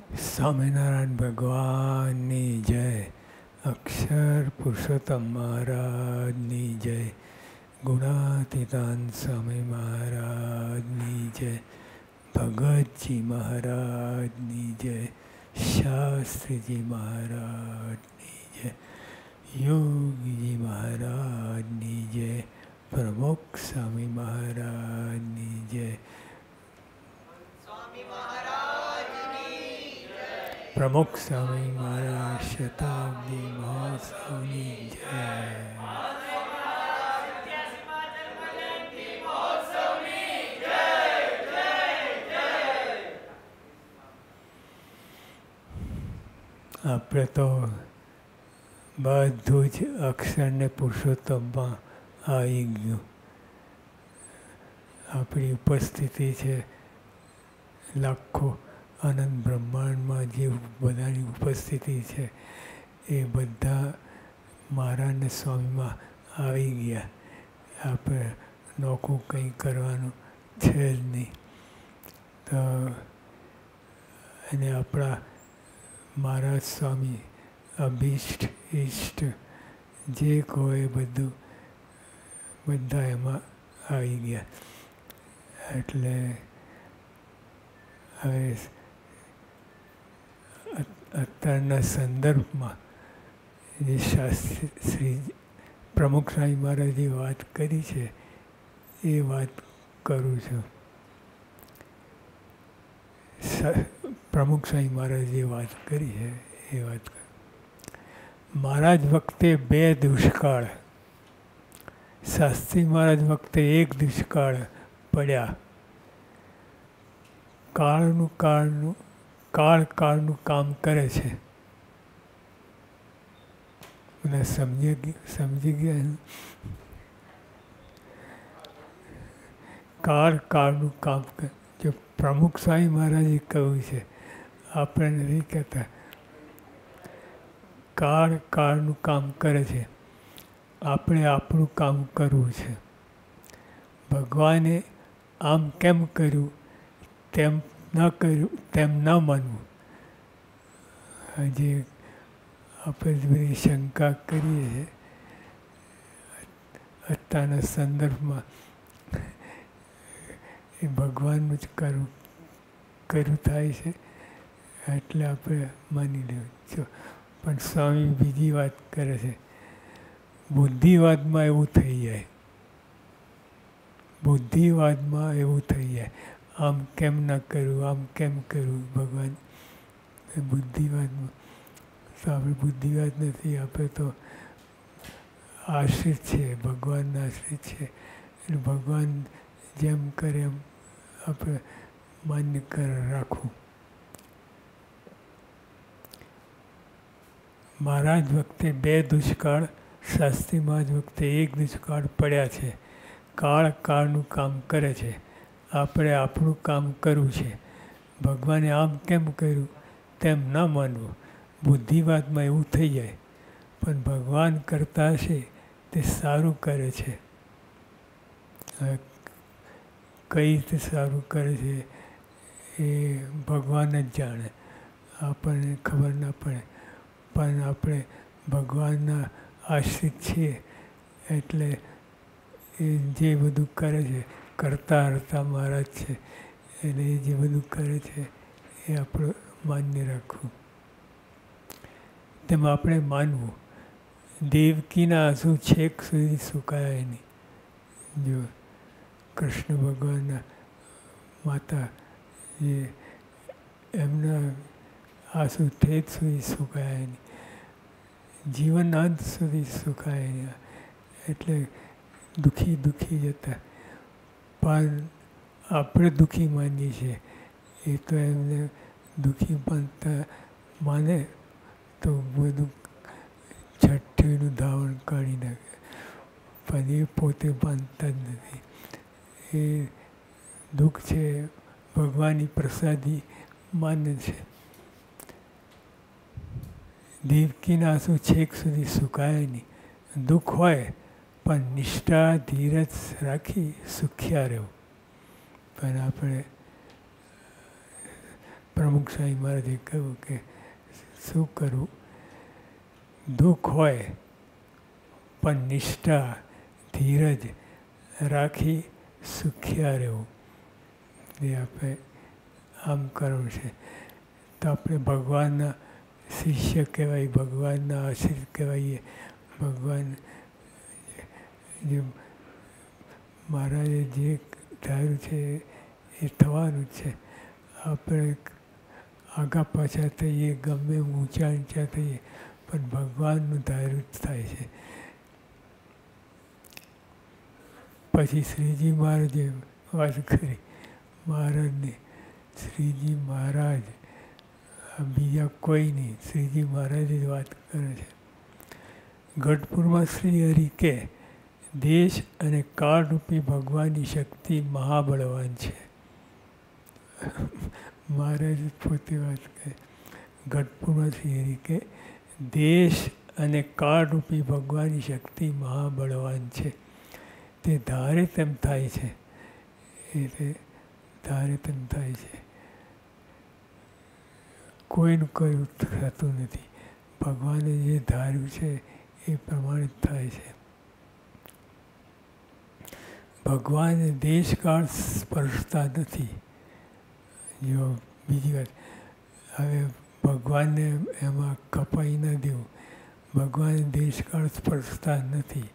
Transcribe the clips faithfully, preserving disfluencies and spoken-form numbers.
સ્વામિનારાયણ ભગવાનની જય. અક્ષર પુરુષોત્તમ મહારાજની જય. ગુણાતીતાન સ્વામી મહારાજની જય. ભગતજી મહારાજની જય. શાસ્ત્રીજી મહારાજની જય. યોગીજી મહારાજની જય. પ્રમુખ સ્વામી મહારાજની જય. પ્રમુખ સ્વામી મહારાજ શતાબ્દી મહોત્સવની જય. આપણે તો બધું જ અક્ષરને પુરુષોત્તમમાં આવી ગયું. આપણી ઉપસ્થિતિ છે લાખો અનંત બ્રહ્માંડમાં જે બધાની ઉપસ્થિતિ છે એ બધા મહારાજને સ્વામીમાં આવી ગયા. આપણે નોખું કંઈ કરવાનું છે જ નહીં. તો અને આપણા મહારાજ સ્વામી અભિષ્ટ ઇષ્ટ જે કહો એ બધું બધા એમાં આવી ગયા. એટલે હવે અત્યારના સંદર્ભમાં જે શાસ્ત્રી શ્રી પ્રમુખ સ્વામી મહારાજે વાત કરી છે એ વાત કરું છું. પ્રમુખ સ્વામી મહારાજે વાત કરી છે એ વાત કરું. મહારાજ વખતે બે દુષ્કાળ, શાસ્ત્રી મહારાજ વખતે એક દુષ્કાળ પડ્યા. કાળનું કાળનું કાળ કાળનું કામ કરે છે. મને સમજી ગયું સમજી ગયા. કાળ કાળનું કામ કરે. જો પ્રમુખ સ્વામી મહારાજે કહ્યું છે, આપણે નથી કહેતા. કાળ કાળનું કામ કરે છે, આપણે આપણું કામ કરવું છે. ભગવાને આમ કેમ કર્યું તેમ ન કર્યું તેમ ન માનવું. હજી આપણે બધી શંકા કરીએ છીએ અત્યારના સંદર્ભમાં એ ભગવાનનું જ કરવું કર્યું થાય છે એટલે આપણે માની લેવું છો. પણ સ્વામી બીજી વાત કરે છે. બુદ્ધિવાદમાં એવું થઈ જાય બુદ્ધિવાદમાં એવું થઈ જાય આમ કેમ ના કર્યું, આમ કેમ કર્યું ભગવાન. બુદ્ધિવાદમાં તો આપણે બુદ્ધિવાદ નથી. આપણે તો આશ્રિત છે, ભગવાનના આશ્રિત છે. એટલે ભગવાન જેમ કરે એમ આપણે માન્ય કર રાખવું. મહારાજ વખતે બે દુષ્કાળ, શાસ્ત્રી મહારાજ વખતે એક દુષ્કાળ પડ્યા છે. કાળ કાળનું કામ કરે છે, આપણે આપણું કામ કરવું છે. ભગવાને આમ કેમ કર્યું તેમ ન માનવું. બુદ્ધિવાદમાં એવું થઈ જાય. પણ ભગવાન કરતા હશે તે સારું કરે છે. કઈ રીતે સારું કરે છે એ ભગવાન જ જાણે, આપણને ખબર ના પડે. પણ આપણે ભગવાનના આશ્રિત છીએ એટલે એ જે બધું કરે છે, કરતા હરતા મહારાજ છે એટલે એ જે બધું કરે છે એ આપણે માન્ય રાખવું. તેમાં આપણે માનવું. દેવકીના આંસુ છેક સુધી સુકાયા નહીં. જો કૃષ્ણ ભગવાનના માતા જે એમના આંસુ ઠેઠ સુધી સુકાયા નહીં, જીવન અંત સુધી સુકાયા નહીં. એટલે દુઃખી દુઃખી જતા. પણ આપણે દુઃખી માનીએ છીએ. એ તો એમને દુઃખી માનતા માને તો બધું છઠ્ઠીનું ધાવણ કાઢી નાખે. પણ એ પોતે માનતા જ નથી. એ દુઃખ છે ભગવાનની પ્રસાદી માને છે. દેવકીના આંસુ છેક સુધી સુકાય નહીં. દુઃખ હોય પણ નિષ્ઠા ધીરજ રાખી સુખ્યા રહેવું. પણ આપણે પ્રમુખ સ્વામી મહારાજે કહ્યું કે શું કરવું, દુઃખ હોય પણ નિષ્ઠા ધીરજ રાખી સુખ્યા રહેવું, એ આપણે આમ કરવું છે. તો આપણે ભગવાનના શિષ્ય કહેવાય, ભગવાનના આશ્રિત કહેવાઈએ. ભગવાન જે મહારાજે જે ધાર્યું છે એ થવાનું જ છે. આપણે આગા પાછા થઈએ, ગમે ઊંચા ઊંચા થઈએ, પણ ભગવાનનું ધાર્યું જ થાય છે. પછી શ્રીજી મહારાજે વાત કરી મહારાજની. શ્રીજી મહારાજ, બીજા કોઈ નહીં, શ્રીજી મહારાજે જ વાત કરે છે. ગઢપુરમાં શ્રી હરિ કે દેશ અને કાળરૂપી ભગવાનની શક્તિ મહાબળવાન છે. મહારાજ પોતે વાત કરે. ગઢપુરમાં શ્રી હરિ કે દેશ અને કાળરૂપી ભગવાનની શક્તિ મહાબળવાન છે. તે ધારે તેમ થાય છે. એટલે ધારે તેમ થાય છે. કોઈનું કયું થતું નથી. ભગવાને જે ધાર્યું છે એ પ્રમાણે જ થાય છે. ભગવાને દેશકાળ સ્પર્શતા નથી. જો બીજી વાત, હવે ભગવાનને એમાં કપાઈ ન દેવું. ભગવાને દેશકાળ સ્પર્શતા નથી.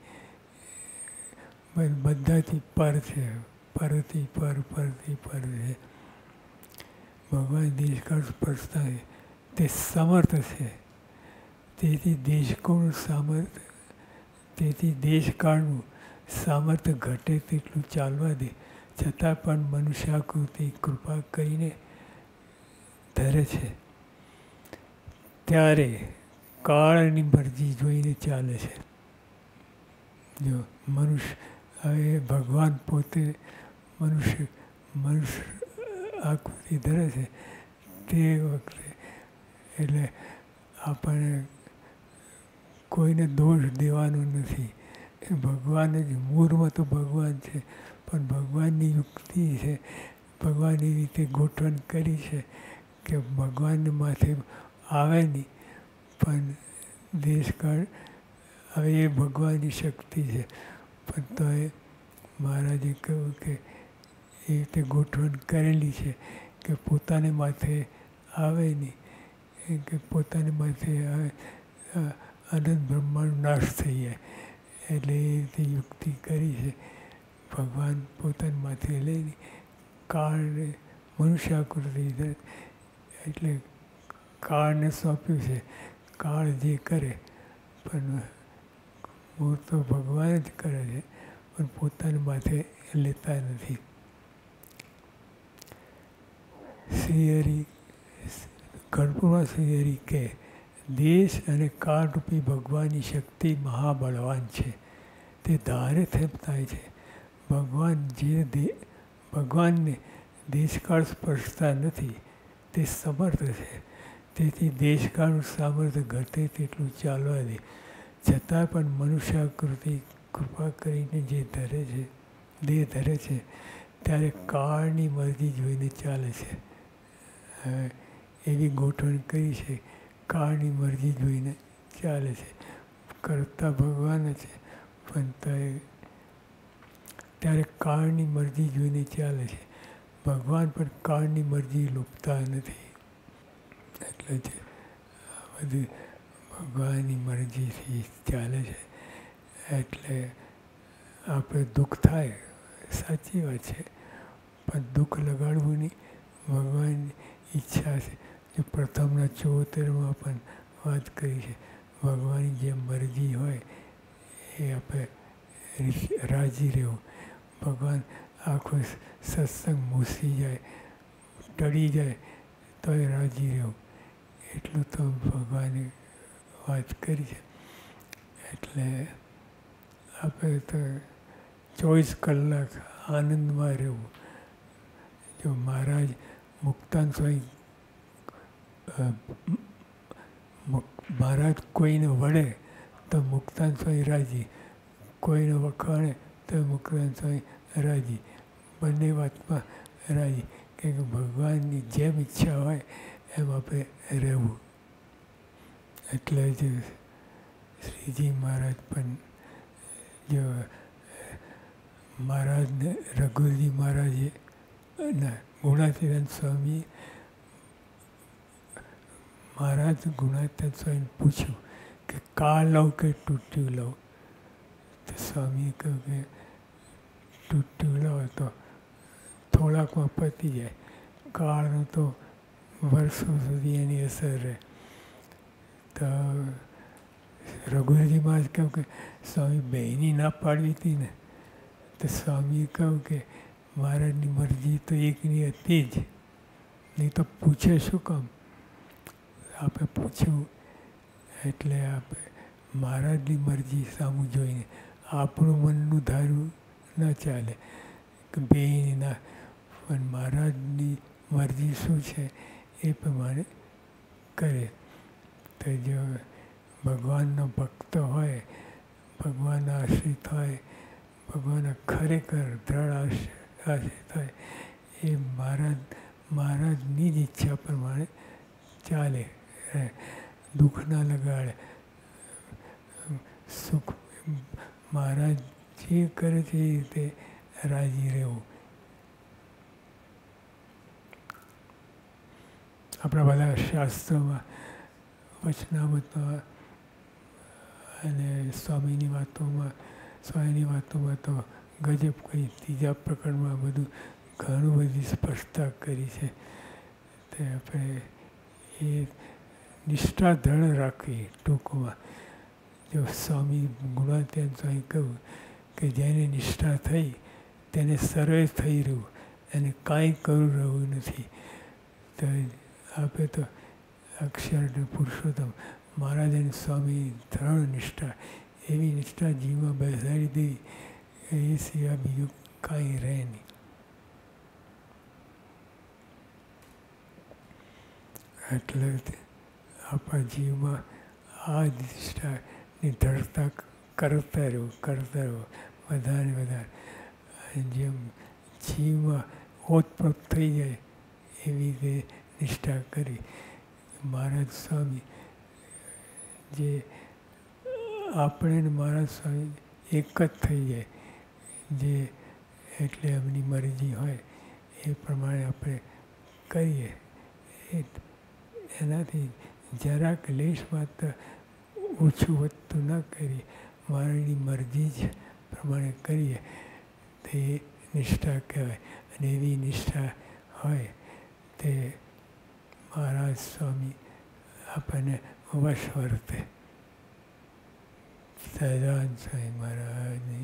બધાથી પર છે, પરથી પર, પરથી પર છે. ભગવાન દેશકાળ સ્પર્શતા નથી. તે સમર્થ છે. તેથી દેશકાળનું સામર્થ્ય તેથી દેશકાળનું સામર્થ્ય ઘટે તેટલું ચાલવા દે, છતાં પણ મનુષ્યાકૃતિ કૃપા કરીને ધરે છે. ત્યારે કાળની મરજી જોઈને ચાલે છે. જો મનુષ્ય, હવે ભગવાન પોતે મનુષ્ય મનુષ્ય આકૃતિ ધરે છે તે વખતે, એટલે આપણને કોઈને દોષ દેવાનો નથી. એ ભગવાન જ, મૂળમાં તો ભગવાન છે, પણ ભગવાનની યુક્તિ છે. ભગવાન એવી રીતે ગોઠવણ કરી છે કે ભગવાનને માથે આવે નહીં, પણ દેશકાળ હવે એ ભગવાનની શક્તિ છે. પણ તો એ મહારાજે કહ્યું કે એ રીતે ગોઠવણ કરેલી છે કે પોતાને માથે આવે નહીં, કે પોતાને માથે આવે અનંત બ્રહ્માંડ નાશ થઈ જાય. એટલે એ રીતે યુક્તિ કરી છે. ભગવાન પોતાની માથે લઈને કાળને મનુષ્યાકૃતિ ધરે, એટલે કાળને સોંપ્યું છે. કાળ જે કરે, પણ મૂળ તો ભગવાન જ કરે છે, પણ પોતાની માથે લેતા નથી. શ્રી હરિ ગઢપુરમાં શ્રી હરિ કે દેશ અને કાળરૂપી ભગવાનની શક્તિ મહાબળવાન છે. તે ધારે તેમ થાય છે. ભગવાન જે દે ભગવાનને દેશકાળ સ્પર્શતા નથી. તે સમર્થ છે. તેથી દેશકાળનું સામર્થ્ય ઘટે તેટલું ચાલવા દે, છતાં પણ મનુષ્યાકૃતિ કૃપા કરીને જે ધરે છે, દેહ ધરે છે, ત્યારે કાળની મરજી જોઈને ચાલે છે. હવે એવી ગોઠવણ કરી છે, કાળની મરજી જોઈને ચાલે છે. કરતા ભગવાન છે, પણ ત્યારે કાળની મરજી જોઈને ચાલે છે. ભગવાન પણ કાળની મરજી લોપતા નથી. એટલે જ આ બધી ભગવાનની મરજીથી ચાલે છે. એટલે આપણે દુઃખ થાય, સાચી વાત છે, પણ દુઃખ લગાડવું નહીં. ભગવાનની ઈચ્છા છે. જે પ્રથમના ચુંવોતેરમાં પણ વાત કરી છે, ભગવાનની જે મરજી હોય એ આપણે રાજી રહેવું. ભગવાન આખો સત્સંગ મૂસી જાય, ટળી જાય, તોય રાજી રહેવું. એટલું તો ભગવાને વાત કરી છે. એટલે આપણે તો ચોવીસ કલાક આનંદમાં રહેવું. જો મહારાજ મુક્તાન સ્વામી મહારાજ કોઈને વળે તો મુક્તાન સ્વામી રાજી, કોઈને વખાણે તો મુક્તાન સ્વામી રાજી, બંને વાતમાં રાજી. કે ભગવાનની જેમ ઈચ્છા હોય એમ આપણે રહેવું. એટલે જ શ્રીજી મહારાજ પણ જો મહારાજને રઘુજી મહારાજે ના ગુણાતીતાનંદ સ્વામી મહારાજ ગુણાતીતાનંદ સ્વામીને પૂછ્યું કે કાળ લઉં કે તૂટ્યું લઉં? તો સ્વામીએ કહ્યું કે તૂટ્યું લો તો થોડાકમાં પતી જાય, કાળનો તો વર્ષો સુધી એની અસર રહે. તો રઘુજી મહારાજ કહ્યું કે સ્વામી બેયની ના પાડવી હતી ને? તો સ્વામીએ કહ્યું કે મહારાજની મરજી તો એકની હતી જ, નહીં તો પૂછે શું કામ? આપણે પૂછ્યું એટલે આપણે મહારાજની મરજી સામું જોઈને આપણું મનનું ધારવું ન ચાલે કે બેયની ના, પણ મહારાજની મરજી શું છે એ પ્રમાણે કરે. તો જો ભગવાનનો ભક્ત હોય, ભગવાનના આશ્રિત હોય, ભગવાનના ખરેખર દ્રઢ આશ્રિત હોય, એ મહારાજ મહારાજની જ ઈચ્છા પ્રમાણે ચાલે, દુઃખ ના લગાડે. સુખ મહારાજ જે કરે છે એ રીતે રાજી રહેવું. આપણા બધા શાસ્ત્રોમાં વચનામૃતમાં અને સ્વામીની વાતોમાં સ્વામીની વાતોમાં તો ગજબ કંઈ ત્રીજા પ્રકરણમાં બધું ઘણું બધી સ્પષ્ટતા કરી છે. તે આપણે એ નિષ્ઠા દ્રઢ રાખવી. ટૂંકમાં જો સ્વામી ગુણાતીતાનંદ સ્વામી કહ્યું કે જેને નિષ્ઠા થઈ તેને સર્વે થઈ રહ્યું, એને કાંઈ કરું રહ્યું નથી. તો આપણે તો અક્ષર પુરુષોત્તમ મહારાજ અને સ્વામી દ્રઢ નિષ્ઠા, એવી નિષ્ઠા જીવમાં બેસાડી દઈ એ સિવાય બીજું કાંઈ રહે નહીં. એટલે આપણા જીવમાં આ નિષ્ઠાની દ્રઢતા કરતા રહેવું કરતા રહેવું વધારે વધારે. જેમ જીવમાં ઓતપ્રોત થઈ જાય એવી રીતે નિષ્ઠા કરી. મહારાજ સ્વામી જે આપણે ને મહારાજ સ્વામી એક જ થઈ જાય, જે એટલે એમની મરજી હોય એ પ્રમાણે આપણે કરીએ. એ એનાથી જરાક લેશ માત્ર ઓછું વધતું ન કરી મહારાજની મરજી જ પ્રમાણે કરીએ તે નિષ્ઠા કહેવાય. અને એવી નિષ્ઠા હોય તે મહારાજ સ્વામી આપણને વશ વર્તે. સહજાનંદ સ્વામી મહારાજની